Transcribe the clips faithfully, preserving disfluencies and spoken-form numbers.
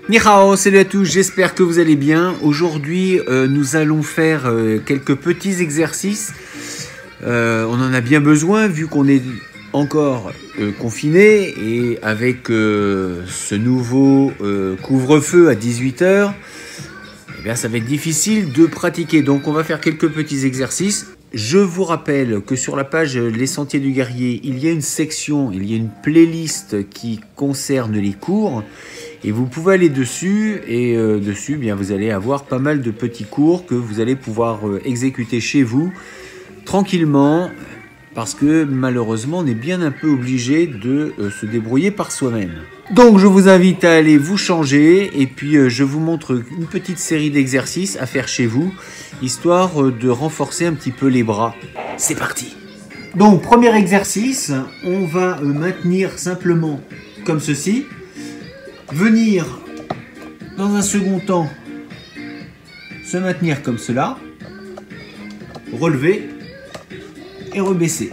Ni hao, salut à tous, j'espère que vous allez bien. Aujourd'hui, euh, nous allons faire euh, quelques petits exercices. Euh, on en a bien besoin vu qu'on est encore euh, confiné et avec euh, ce nouveau euh, couvre-feu à dix-huit heures, eh bien, ça va être difficile de pratiquer. Donc on va faire quelques petits exercices. Je vous rappelle que sur la page Les Sentiers du Guerrier, il y a une section, il y a une playlist qui concerne les cours. Et vous pouvez aller dessus et euh, dessus, bien, vous allez avoir pas mal de petits cours que vous allez pouvoir euh, exécuter chez vous tranquillement, parce que malheureusement, on est bien un peu obligé de euh, se débrouiller par soi-même. Donc, je vous invite à aller vous changer et puis euh, je vous montre une petite série d'exercices à faire chez vous, histoire euh, de renforcer un petit peu les bras. C'est parti! Donc, premier exercice, on va euh, maintenir simplement comme ceci. Venir dans un second temps se maintenir comme cela, relever et rebaisser.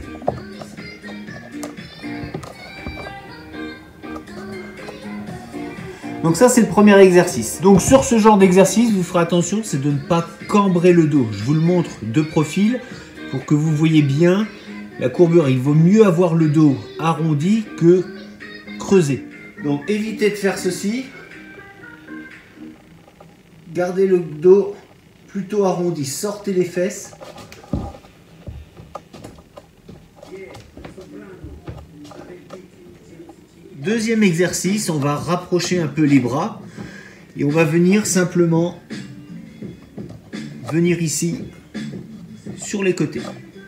Donc ça c'est le premier exercice. Donc sur ce genre d'exercice, vous ferez attention, c'est de ne pas cambrer le dos. Je vous le montre de profil pour que vous voyez bien la courbure. Il vaut mieux avoir le dos arrondi que creusé. Donc évitez de faire ceci, gardez le dos plutôt arrondi, sortez les fesses. Deuxième exercice, on va rapprocher un peu les bras et on va venir simplement venir ici sur les côtés.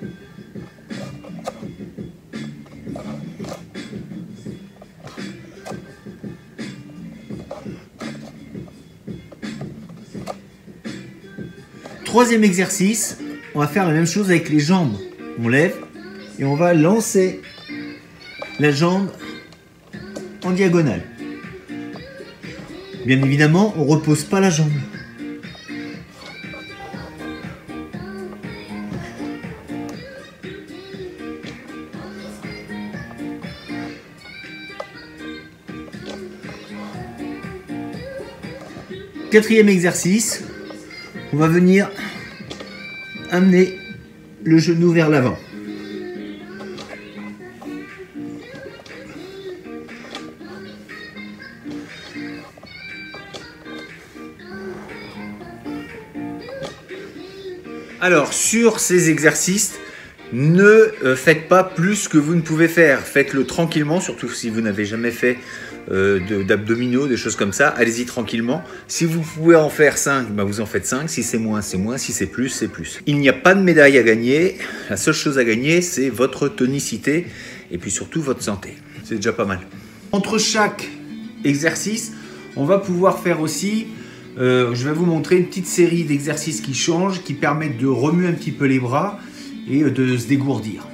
Troisième exercice, on va faire la même chose avec les jambes. On lève et on va lancer la jambe en diagonale. Bien évidemment, on ne repose pas la jambe. Quatrième exercice, on va venir amener le genou vers l'avant. Alors, sur ces exercices, ne euh, faites pas plus que vous ne pouvez faire. Faites-le tranquillement, surtout si vous n'avez jamais fait euh, d'abdominaux, des choses comme ça. Allez-y tranquillement. Si vous pouvez en faire cinq, ben vous en faites cinq. Si c'est moins, c'est moins. Si c'est plus, c'est plus. Il n'y a pas de médaille à gagner. La seule chose à gagner, c'est votre tonicité et puis surtout votre santé. C'est déjà pas mal. Entre chaque exercice, on va pouvoir faire aussi... Euh, je vais vous montrer une petite série d'exercices qui changent, qui permettent de remuer un petit peu les bras et de se dégourdir.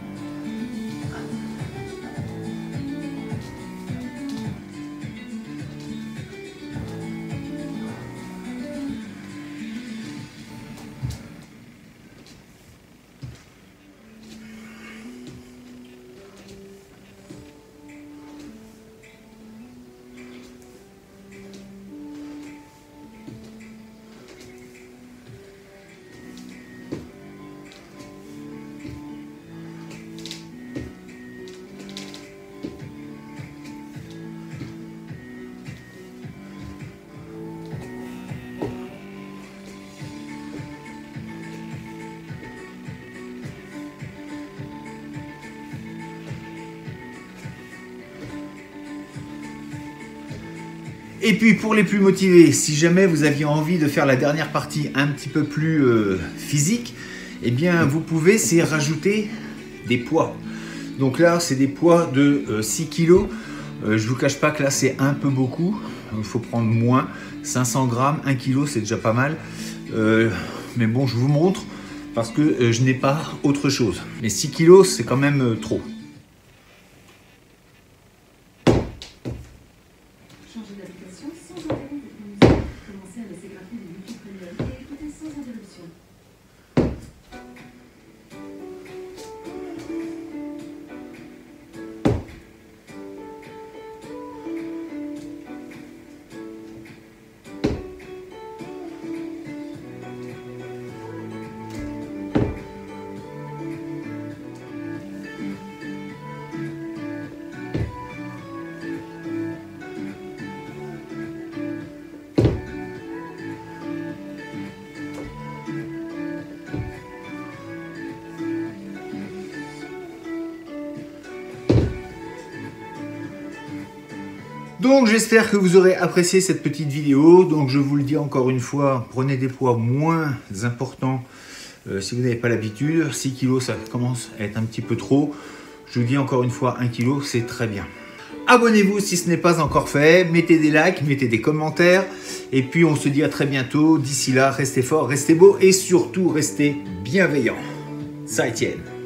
Et puis pour les plus motivés, si jamais vous aviez envie de faire la dernière partie un petit peu plus euh, physique, eh bien vous pouvez c'est rajouter des poids. Donc là c'est des poids de euh, six kilos. Euh, je ne vous cache pas que là c'est un peu beaucoup. Il faut prendre moins. cinq cents grammes, un kilo c'est déjà pas mal. Euh, mais bon, je vous montre parce que euh, je n'ai pas autre chose. Mais six kilos c'est quand même euh, trop. Changer d'application sans interrompre votre musique. Commencez à laisser graphier le Wiki Premium et écoutez sans interruption. Donc j'espère que vous aurez apprécié cette petite vidéo. Donc je vous le dis encore une fois, prenez des poids moins importants euh, si vous n'avez pas l'habitude. six kilos, ça commence à être un petit peu trop. Je vous dis encore une fois, un kilo, c'est très bien. Abonnez-vous si ce n'est pas encore fait. Mettez des likes, mettez des commentaires. Et puis on se dit à très bientôt. D'ici là, restez forts, restez beaux et surtout restez bienveillants. Ça Etienne.